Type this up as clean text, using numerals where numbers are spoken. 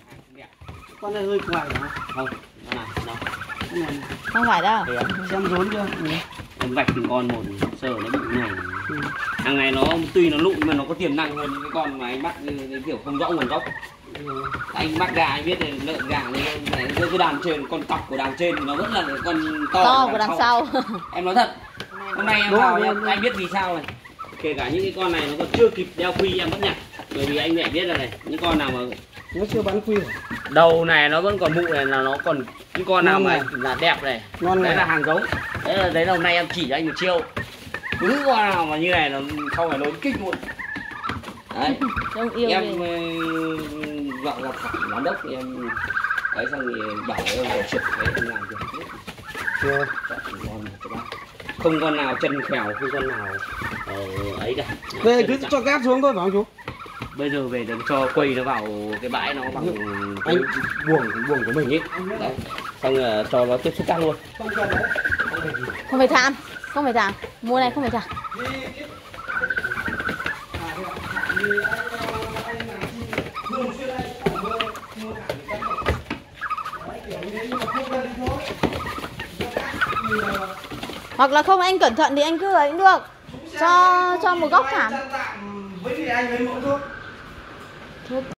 Con này hơi quài hả? Không, con này đâu. Cái này Không phải đâu. xem rốn chưa? Em vạch từng con một sờ nó bị nhảy. Ừ. Hàng này nó tuy nó lụn mà nó có tiềm năng hơn những cái con mà anh bắt cái kiểu không rõ nguồn gốc. Anh bắt gà anh biết là lợn gà cái đàn trên, con cọc của đàn trên thì nó vẫn là con to Của đằng sau. Em nói thật, hôm nay em vào anh biết vì sao này. Kể cả những cái con này nó còn chưa kịp đeo quy em vẫn nhặt. Bởi vì anh mẹ biết là này, những con nào mà Nó chưa bán quy à? đầu này nó vẫn còn mụ này, là nó còn những con nào mà là đẹp này. Ngon đấy này. là hàng giống. Đấy là hôm nay em chỉ cho anh 1 triệu. Cứ con nào mà như này nó không phải lớn kích luôn. Đấy. Yêu Em gọi là thẳng giám đốc thì em ấy xong thì bảo em phải trực đấy em làm việc hết. Chưa. Không con nào chân khèo, không con nào ấy cả. Về cứ cho cát xuống thôi phải không chú? Bây giờ về đừng cho quây nó vào cái bãi nó bằng Anh buồng của mình ấy. Đấy. Xong rồi cho nó tiếp xúc cát luôn. Không phải than. Không phải than. Mua này không phải than. Hoặc là không anh cẩn thận thì anh cứ ấy cũng được. Cho một góc thảm. Với thì anh lấy mẫu thuốc.